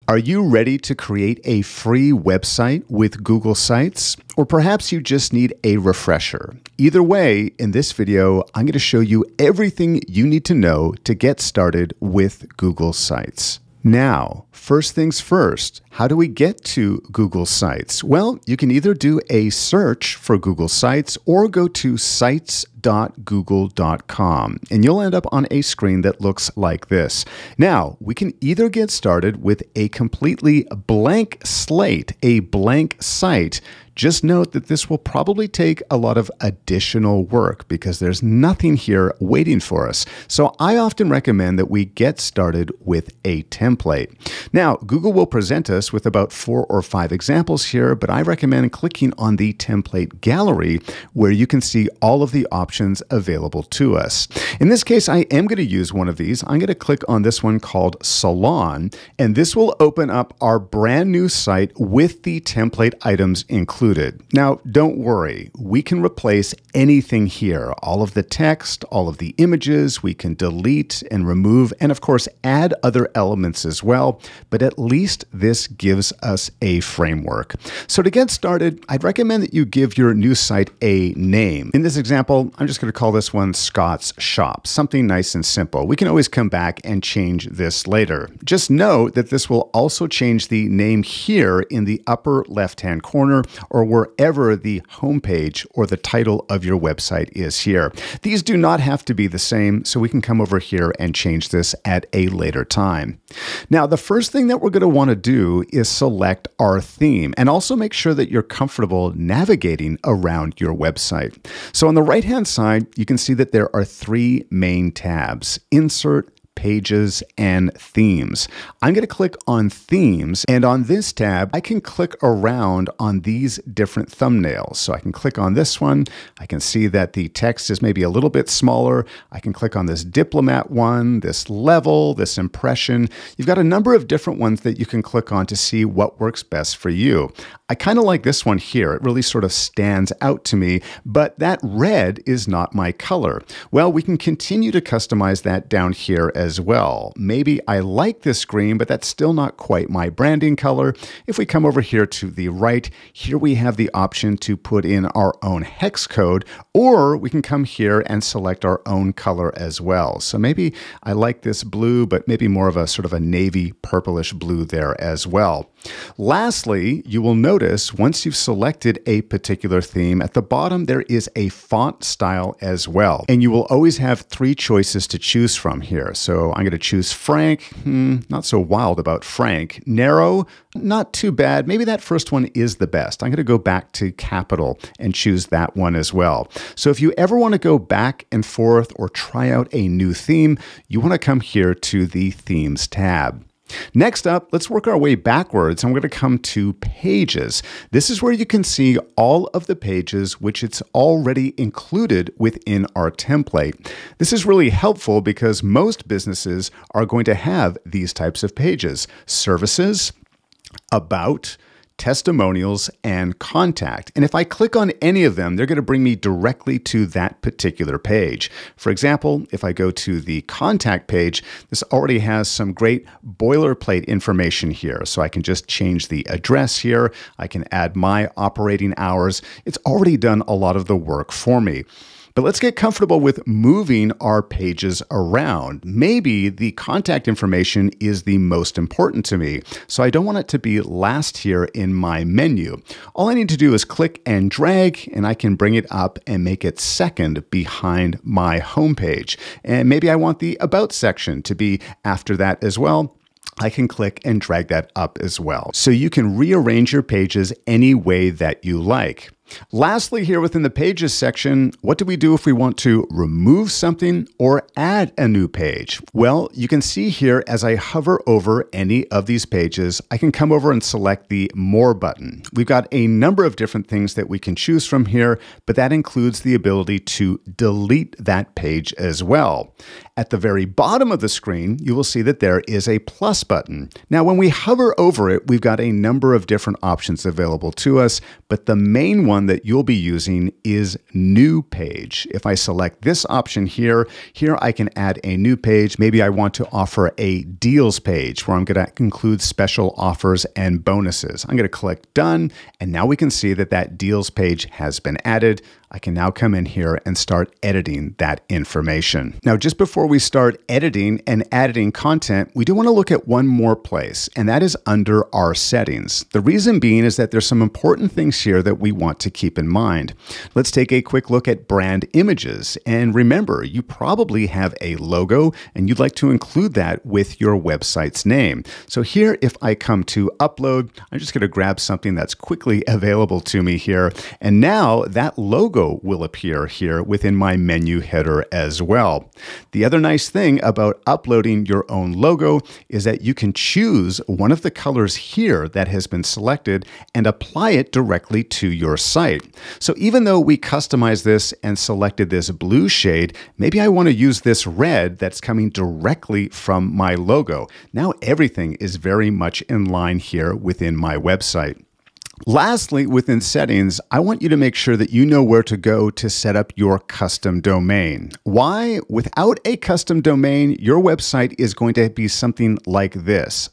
Are you ready to create a free website with Google Sites? Or perhaps you just need a refresher. Either way, in this video, I'm going to show you everything you need to know to get started with Google Sites. Now, first things first, how do we get to Google Sites? Well, you can either do a search for Google Sites or go to sites.google.com, and you'll end up on a screen that looks like this. Now, we can either get started with a completely blank slate, a blank site. Just note that this will probably take a lot of additional work because there's nothing here waiting for us. So I often recommend that we get started with a template. Now, Google will present us with about 4 or 5 examples here, but I recommend clicking on the template gallery where you can see all of the options available to us. In this case, I am going to use one of these. I'm going to click on this one called Salon, and this will open up our brand new site with the template items included. Now, don't worry, we can replace anything here. All of the text, all of the images, we can delete and remove, and of course, add other elements as well, but at least this gives us a framework. So to get started, I'd recommend that you give your new site a name. In this example, I'm just going to call this one Scott's Shop, something nice and simple. We can always come back and change this later. Just know that this will also change the name here in the upper left-hand corner or wherever the homepage or the title of your website is here. These do not have to be the same, so we can come over here and change this at a later time. Now, the first thing that we're going to want to do is select our theme and also make sure that you're comfortable navigating around your website. So on the right-hand side, you can see that there are 3 main tabs: Insert, Pages, and Themes. I'm going to click on Themes, and on this tab, I can click around on these different thumbnails. So I can click on this one. I can see that the text is maybe a little bit smaller. I can click on this diplomat one, this level, this impression. You've got a number of different ones that you can click on to see what works best for you. I kind of like this one here. It really sort of stands out to me, but that red is not my color. Well, we can continue to customize that down here as well. Maybe I like this green, but that's still not quite my branding color. If we come over here to the right, here we have the option to put in our own hex code, or we can come here and select our own color as well. So maybe I like this blue, but maybe more of a sort of a navy purplish blue there as well. Lastly, you will notice once you've selected a particular theme, at the bottom there is a font style as well. And you will always have 3 choices to choose from here. So I'm going to choose Frank, not so wild about Frank. Narrow, not too bad. Maybe that first one is the best. I'm going to go back to Capital and choose that one as well. So if you ever want to go back and forth or try out a new theme, you want to come here to the Themes tab. Next up, let's work our way backwards. I'm going to come to Pages. This is where you can see all of the pages which it's already included within our template. This is really helpful because most businesses are going to have these types of pages: Services, About, Testimonials, and Contact. And if I click on any of them, they're going to bring me directly to that particular page. For example, if I go to the Contact page, this already has some great boilerplate information here. So I can just change the address here. I can add my operating hours. It's already done a lot of the work for me. But let's get comfortable with moving our pages around. Maybe the contact information is the most important to me, so I don't want it to be last here in my menu. All I need to do is click and drag, and I can bring it up and make it second behind my home page. And maybe I want the About section to be after that as well. I can click and drag that up as well. So you can rearrange your pages any way that you like. Lastly, here within the Pages section, what do we do if we want to remove something or add a new page? Well, you can see here as I hover over any of these pages, I can come over and select the More button. We've got a number of different things that we can choose from here, but that includes the ability to delete that page as well. At the very bottom of the screen, you will see that there is a plus button. Now, when we hover over it, we've got a number of different options available to us, but the main one one that you'll be using is New Page. If I select this option here I can add a new page. Maybe I want to offer a deals page where I'm going to include special offers and bonuses. I'm going to click Done, and now we can see that that deals page has been added. I can now come in here and start editing that information. Now, just before we start editing and adding content, we do want to look at one more place, and that is under our settings. The reason being is that there's some important things here that we want to keep in mind. Let's take a quick look at brand images. And remember, you probably have a logo and you'd like to include that with your website's name. So here, if I come to upload, I'm just going to grab something that's quickly available to me here. And now that logo will appear here within my menu header as well. The other nice thing about uploading your own logo is that you can choose one of the colors here that has been selected and apply it directly to your site. So even though we customized this and selected this blue shade, maybe I want to use this red that's coming directly from my logo. Now everything is very much in line here within my website. Lastly, within settings, I want you to make sure that you know where to go to set up your custom domain. Why? Without a custom domain, your website is going to be something like this: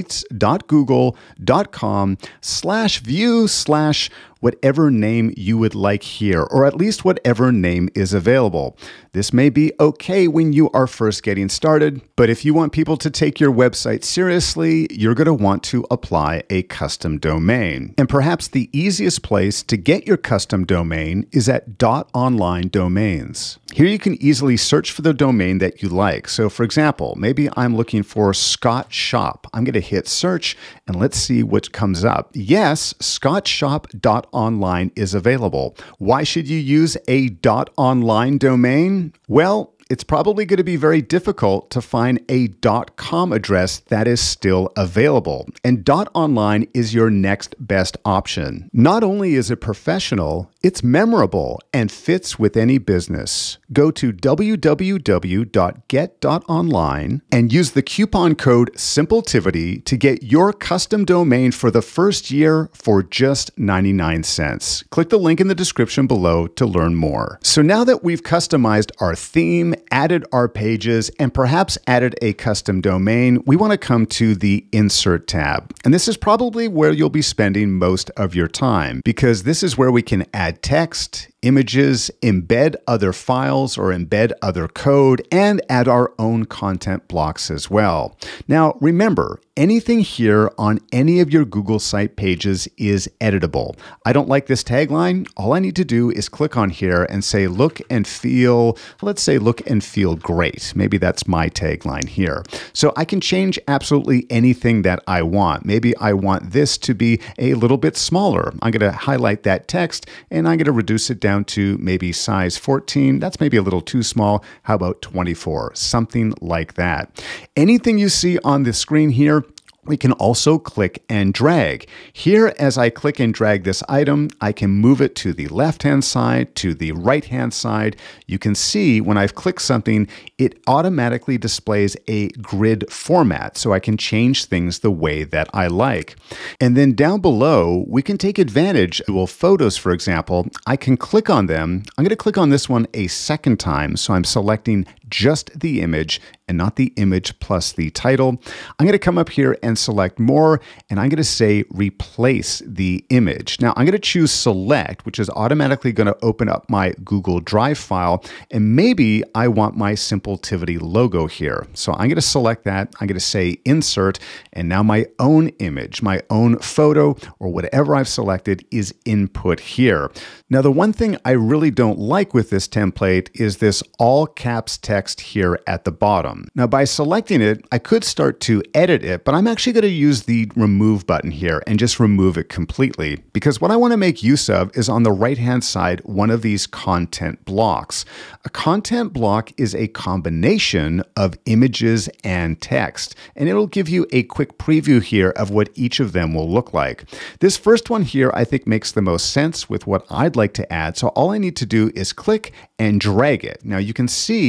sites.google.com/view/ whatever name you would like here, or at least whatever name is available. This may be okay when you are first getting started, but if you want people to take your website seriously, you're going to want to apply a custom domain. And perhaps the easiest place to get your custom domain is at .online domains. Here you can easily search for the domain that you like. So for example, maybe I'm looking for Scott Shop. I'm going to hit search and let's see what comes up. Yes, scottshop.online is available. Why should you use a .online domain? Well, it's probably going to be very difficult to find a .com address that is still available. And .online is your next best option. Not only is it professional, it's memorable and fits with any business. Go to www.get.online and use the coupon code Simpletivity to get your custom domain for the first year for just 99 cents. Click the link in the description below to learn more. So now that we've customized our theme, added our pages, and perhaps added a custom domain, we want to come to the Insert tab. And this is probably where you'll be spending most of your time, because this is where we can add text, images, embed other files or embed other code, and add our own content blocks as well. Now, remember, anything here on any of your Google site pages is editable. I don't like this tagline. All I need to do is click on here and say, look and feel, let's say look and feel great. Maybe that's my tagline here. So I can change absolutely anything that I want. Maybe I want this to be a little bit smaller. I'm going to highlight that text and I'm going to reduce it down to maybe size 14. That's maybe a little too small. How about 24? Something like that. Anything you see on the screen here, we can also click and drag. Here, as I click and drag this item, I can move it to the left-hand side, to the right-hand side. You can see when I've clicked something, it automatically displays a grid format, so I can change things the way that I like. And then down below, we can take advantage of photos, for example. I can click on them. I'm going to click on this one a second time, so I'm selecting just the image and not the image plus the title. I'm going to come up here and select more, and I'm going to say replace the image. Now I'm going to choose select, which is automatically going to open up my Google Drive file, and maybe I want my Simpletivity logo here. So I'm going to select that. I'm going to say insert, and now my own image, my own photo, or whatever I've selected is input here. Now the one thing I really don't like with this template is this all caps text here at the bottom. Now by selecting it, I could start to edit it, but I'm actually going to use the remove button here and just remove it completely, because what I want to make use of is on the right-hand side, one of these content blocks. A content block is a combination of images and text, and it'll give you a quick preview here of what each of them will look like. This first one here, I think makes the most sense with what I'd like to add. So all I need to do is click and drag it. Now you can see I have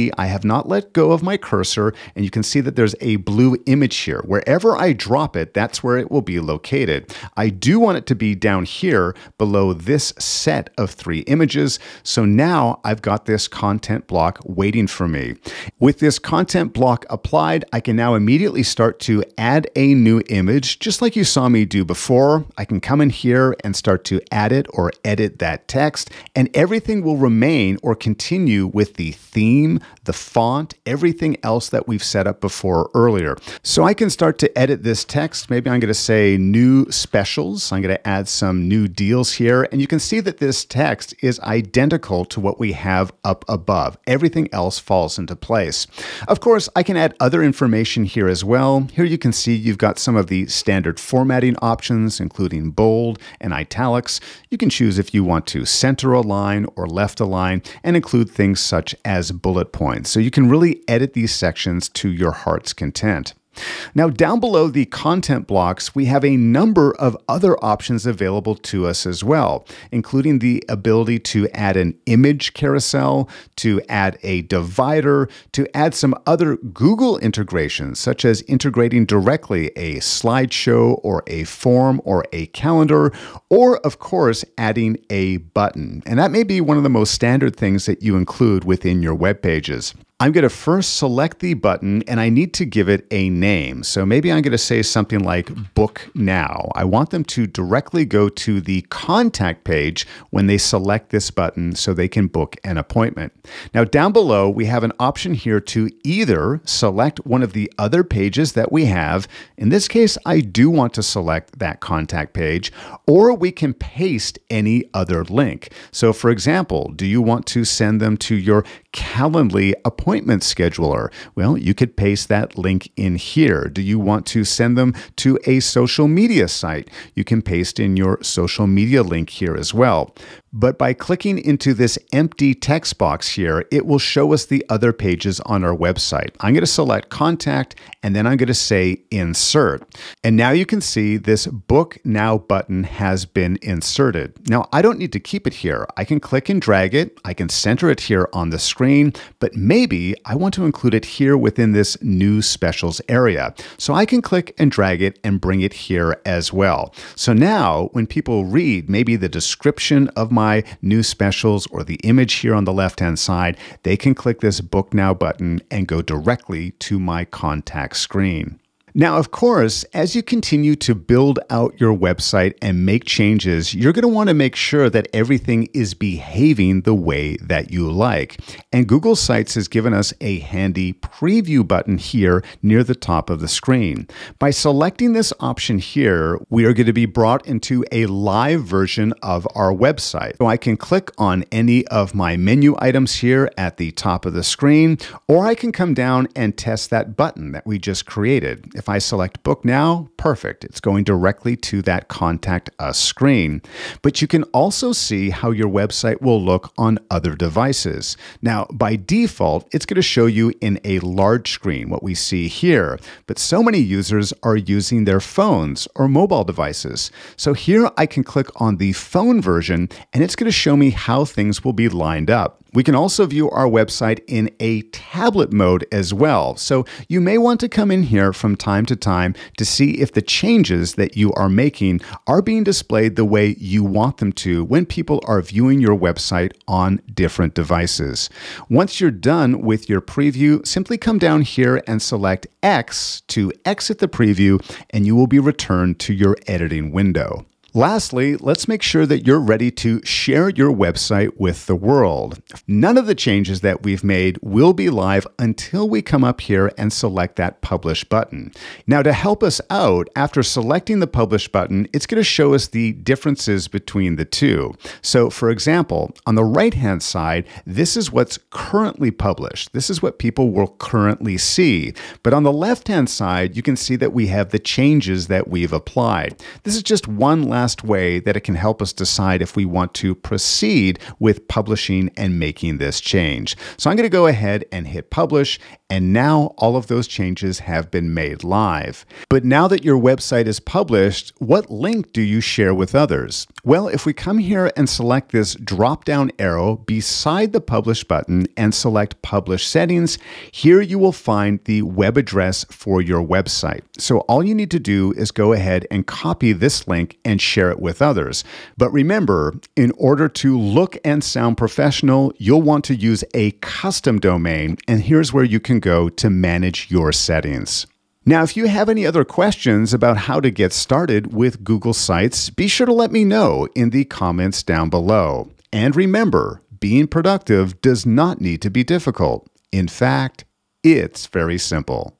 have not let go of my cursor, and you can see that there's a blue image here. Wherever I drop it, that's where it will be located. I do want it to be down here below this set of 3 images. So now I've got this content block waiting for me. With this content block applied, I can now immediately start to add a new image, just like you saw me do before. I can come in here and start to add it or edit that text, and everything will remain or continue with the theme, the font, everything else that we've set up before earlier. So I can start to edit this text. Maybe I'm going to say new specials. I'm going to add some new deals here, and you can see that this text is identical to what we have up above. Everything else falls into place. Of course, I can add other information here as well. Here you can see you've got some of the standard formatting options, including bold and italics. You can choose if you want to center a line or left a line and include things such as bullet points. So you can really edit these sections to your heart's content. Now, down below the content blocks, we have a number of other options available to us as well, including the ability to add an image carousel, to add a divider, to add some other Google integrations, such as integrating directly a slideshow or a form or a calendar, or of course, adding a button. And that may be one of the most standard things that you include within your web pages. I'm going to first select the button, and I need to give it a name. So maybe I'm going to say something like Book Now. I want them to directly go to the contact page when they select this button so they can book an appointment. Now down below, we have an option here to either select one of the other pages that we have. In this case, I do want to select that contact page, or we can paste any other link. So for example, do you want to send them to your Calendly appointment scheduler? Well, you could paste that link in here. Do you want to send them to a social media site? You can paste in your social media link here as well. But by clicking into this empty text box here, it will show us the other pages on our website. I'm going to select Contact, and then I'm going to say Insert. And now you can see this Book Now button has been inserted. Now, I don't need to keep it here. I can click and drag it. I can center it here on the screen, but maybe I want to include it here within this New Specials area. So I can click and drag it and bring it here as well. So now when people read maybe the description of my new specials or the image here on the left-hand side, they can click this Book Now button and go directly to my contact screen. Now, of course, as you continue to build out your website and make changes, you're going to want to make sure that everything is behaving the way that you like. And Google Sites has given us a handy preview button here near the top of the screen. By selecting this option here, we are going to be brought into a live version of our website. So I can click on any of my menu items here at the top of the screen, or I can come down and test that button that we just created. If I select Book Now, perfect. It's going directly to that Contact Us screen. But you can also see how your website will look on other devices. Now, by default, it's going to show you in a large screen, what we see here. But so many users are using their phones or mobile devices. So here I can click on the phone version, and it's going to show me how things will be lined up. We can also view our website in a tablet mode as well. So you may want to come in here from time to time to see if the changes that you are making are being displayed the way you want them to when people are viewing your website on different devices. Once you're done with your preview, simply come down here and select X to exit the preview, and you will be returned to your editing window. Lastly, let's make sure that you're ready to share your website with the world. None of the changes that we've made will be live until we come up here and select that Publish button. Now, to help us out, after selecting the Publish button, it's going to show us the differences between the two. So, for example, on the right-hand side, this is what's currently published. This is what people will currently see. But on the left-hand side, you can see that we have the changes that we've applied. This is just one last way that it can help us decide if we want to proceed with publishing and making this change. So I'm going to go ahead and hit publish, And now all of those changes have been made live. But now that your website is published, what link do you share with others? Well, if we come here and select this drop-down arrow beside the Publish button and select Publish Settings, here you will find the web address for your website. So all you need to do is go ahead and copy this link and share it with others. But remember, in order to look and sound professional, you'll want to use a custom domain, and here's where you can go to manage your settings. Now, if you have any other questions about how to get started with Google Sites, be sure to let me know in the comments down below. And remember, being productive does not need to be difficult. In fact, it's very simple.